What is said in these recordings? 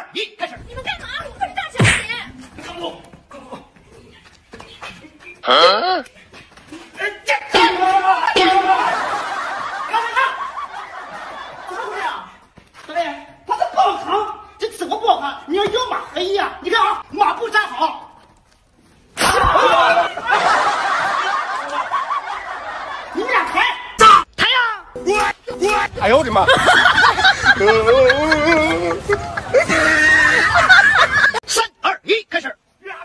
1，开始！ 你们干嘛？我可是大小姐。 看我，看我。怎么回事啊？导演，他这不好看，这怎么不好看？你要有马合一啊！你看啊，马步站好。你们俩抬，抬呀！ 哎呦我的妈！ 3、2、1，开始！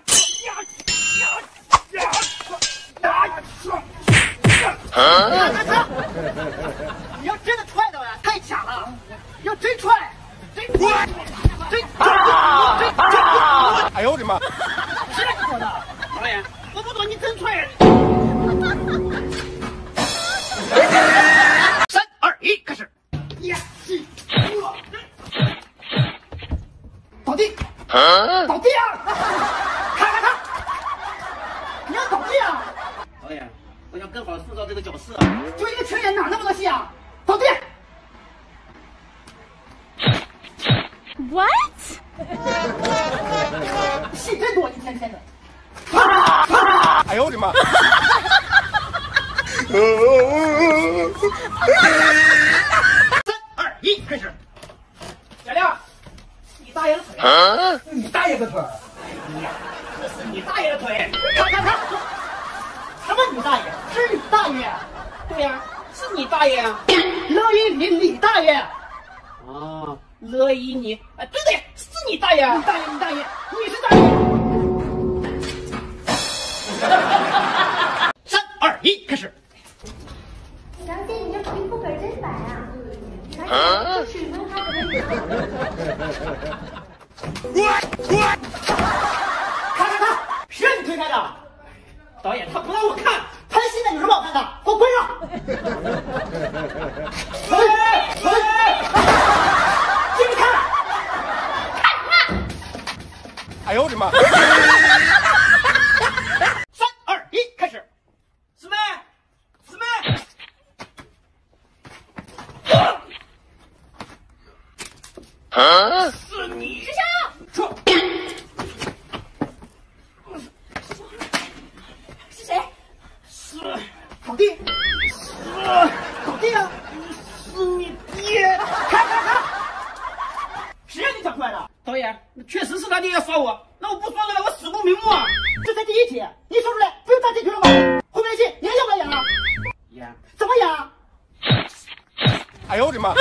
你要真的踹到呀，太假了！要真踹，真！ 哎呦我的妈！ 谁让你说的？导演，我不懂，你真踹！3、2、1，开始！呀，倒地，倒地啊！看，你要倒地啊！导演，我想更好塑造这个角色，就一个群演哪那么多戏啊？倒地！ What？ 戏真多，一天天的。 哎呦我的妈！ 3、2、1，开始！小亮，你大爷的腿！你大爷的腿！哎呀，这是你大爷的腿！看，什么你大爷？是你大爷！对呀，是你大爷啊！乐于你大爷！啊，乐于你，哎，对，是你大爷！你大爷，你是大爷！3、2、1，开始！ 小姐，你这皮肤可真白啊！这水分还可以。 看，谁让你推开的？导演他不让我看，拍戏呢有什么好看的？给我关上！给你看！ 哎呦我的妈！ 3、2、1，开始！师妹，是你！ 师兄， 说， 是谁？ 是倒地，倒地啊！是你爹！看，谁让你讲出来的？导演，确实是他爹要杀我，那我不说出来，我死不瞑目啊！这才第一题，你说出来不用答进去了吗？后面的戏你还要不要演啊？演，怎么演啊？ 哎呦我的妈！